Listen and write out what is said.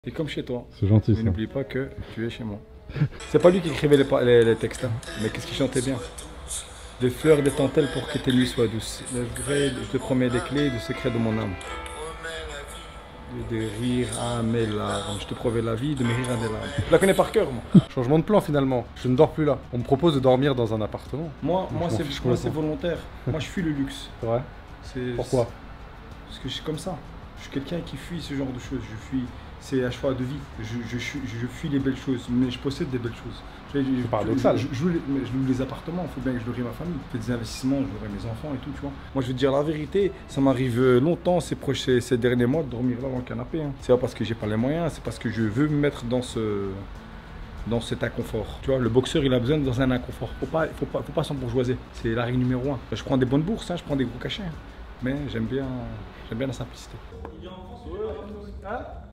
Et comme chez toi. C'est gentil ça. N'oublie pas que tu es chez moi. C'est pas lui qui écrivait les textes, hein. Mais qu'est-ce qu'il chantait bien. Des fleurs, des dentelles pour que tes nuits soient douces. Le vrai, je te promets des clés du secret de mon âme. De rire à mes larmes. Je te promets la vie, de me rire à des larmes. Je la connais par cœur, moi. Changement de plan finalement. Je ne dors plus là. On me propose de dormir dans un appartement. Moi c'est complètement. volontaire. Moi, je fuis le luxe. C'est vrai. Pourquoi? Parce que je suis comme ça. Je suis quelqu'un qui fuit ce genre de choses. Je fuis. C'est un choix de vie. Je fuis les belles choses, mais je possède des belles choses. C'est paradoxal. Je loue les appartements, il faut bien que je nourris ma famille. Je fais des investissements, je nourris mes enfants et tout, tu vois. Moi, je veux te dire la vérité, ça m'arrive longtemps ces derniers mois de dormir là dans le canapé. Hein. C'est pas parce que j'ai pas les moyens, c'est parce que je veux me mettre dans cet inconfort. Tu vois, le boxeur, il a besoin dans un inconfort. Faut pas s'embourgeoiser. C'est la règle numéro 1. Je prends des bonnes bourses, hein, je prends des gros cachets. Hein. Mais j'aime bien la simplicité.